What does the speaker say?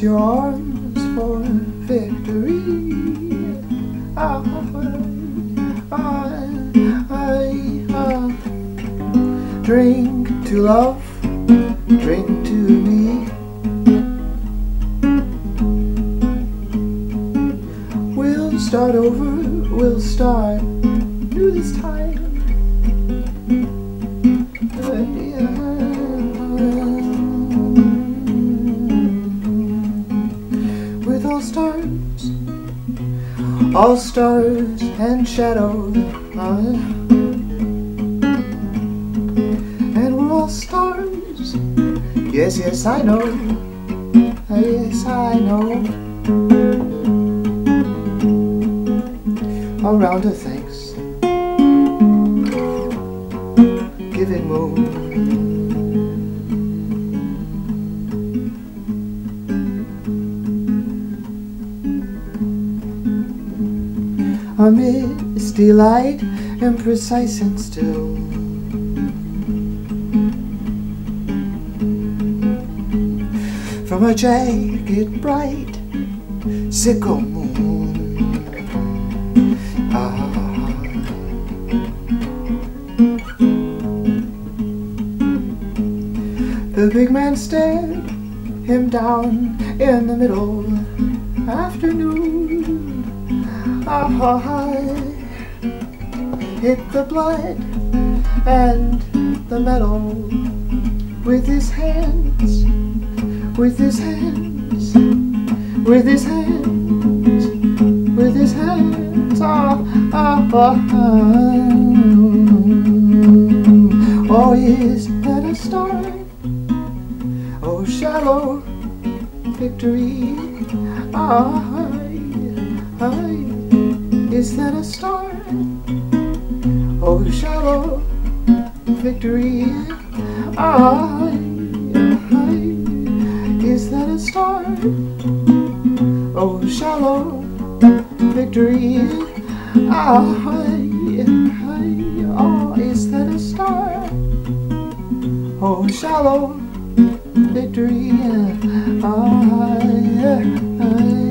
Raise your arms for victory. Drink to love, drink to me. We'll start over, we'll start new this time. With all stars and shadows, and we're all stars. Yes, yes, I know. Yes, I know. Around a Thanksgiving moon, a misty light and precise and still, from a jagged bright sickle moon. The big man stared him down in the middle afternoon. Hit the blood and the metal with his hands, with his hands, with his hands, with his hands. Oh, is that a star? Oh, shallow victory. Is that a star? Oh, shallow victory. Is that a star? Oh, shallow victory. Oh, is that a star? Oh, shallow victory.